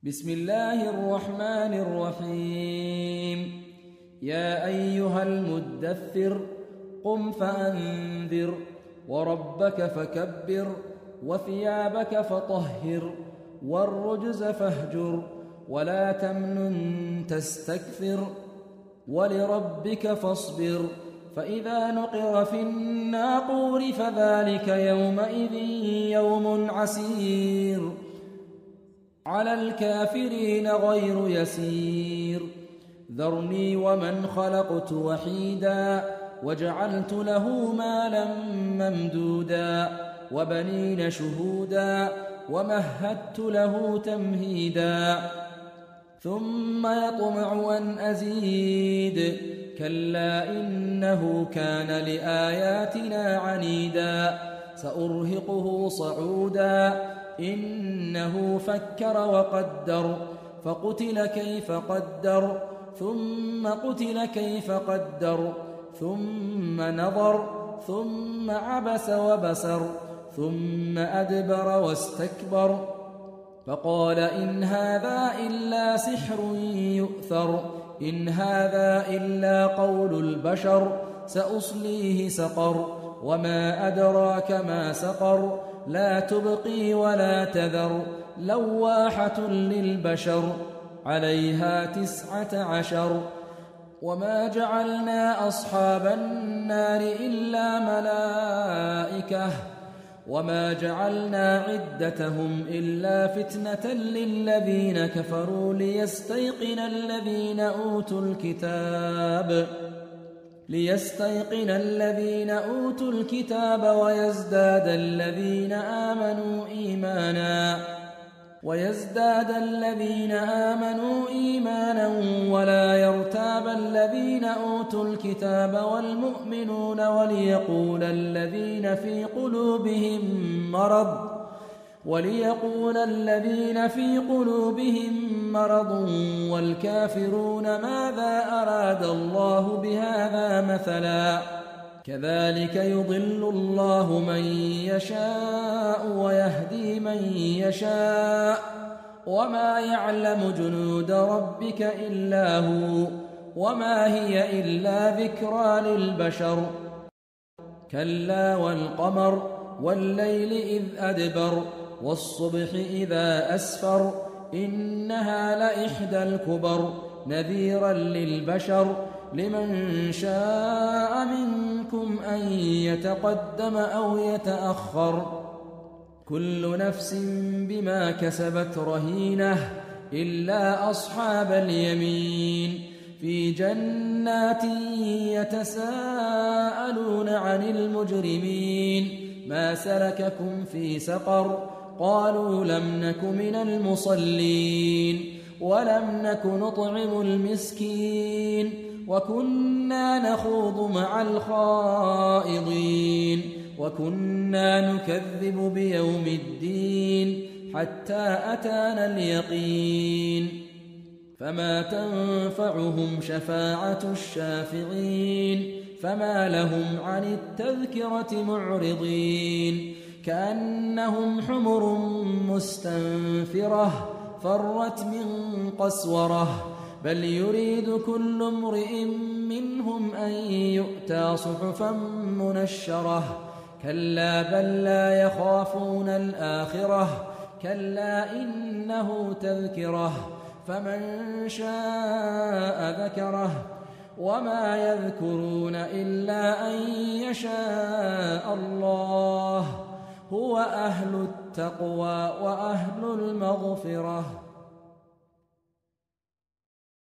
بسم الله الرحمن الرحيم. يا أيها المدثر قم فأنذر وربك فكبر وثيابك فطهر والرجز فاهجر ولا تمنن تستكثر ولربك فاصبر فإذا نقر في الناقور فذلك يومئذ يوم عسير على الكافرين غير يسير. ذرني ومن خلقت وحيدا وجعلت له مالا ممدودا وبنين شهودا ومهدت له تمهيدا ثم يطمع أن أزيد كلا إنه كان لآياتنا عنيدا سأرهقه صعودا إنه فكر وقدر فقتل كيف قدر ثم قتل كيف قدر ثم نظر ثم عبس وبسر ثم أدبر واستكبر فقال إن هذا إلا سحر يؤثر إن هذا إلا قول البشر سأصليه سقر وما أدراك ما سقر لا تبقي ولا تذر لواحة للبشر عليها 19 وما جعلنا أصحاب النار إلا ملائكة وما جعلنا عدتهم إلا فتنة للذين كفروا ليستيقن الذين أوتوا الكتاب ويزداد الذين آمنوا إيمانا ولا يرتاب الذين أوتوا الكتاب والمؤمنون وليقول الذين في قلوبهم مرض والكافرون ماذا أراد الله بهذا مثلا كذلك يضل الله من يشاء ويهدي من يشاء وما يعلم جنود ربك إلا هو وما هي إلا ذكرى للبشر كلا والقمر والليل إذ أدبر والصبح إذا أسفر إنها لإحدى الكبر نذيرا للبشر لمن شاء منكم أن يتقدم أو يتأخر كل نفس بما كسبت رهينة إلا أصحاب اليمين في جنات يتساءلون عن المجرمين ما سلككم في سقر قالوا لم نك من المصلين ولم نك نطعم المسكين وكنا نخوض مع الخائضين وكنا نكذب بيوم الدين حتى أتانا اليقين فما تنفعهم شفاعة الشافعين فما لهم عن التذكرة معرضين كأنهم حمر مستنفرة فرت من قسورة بل يريد كل امرئ منهم أن يؤتى صحفا منشرة كلا بل لا يخافون الآخرة كلا إنه تذكرة فمن شاء ذكره وما يذكرون إلا أن يشاء الله هو أهل التقوى وأهل المغفرة.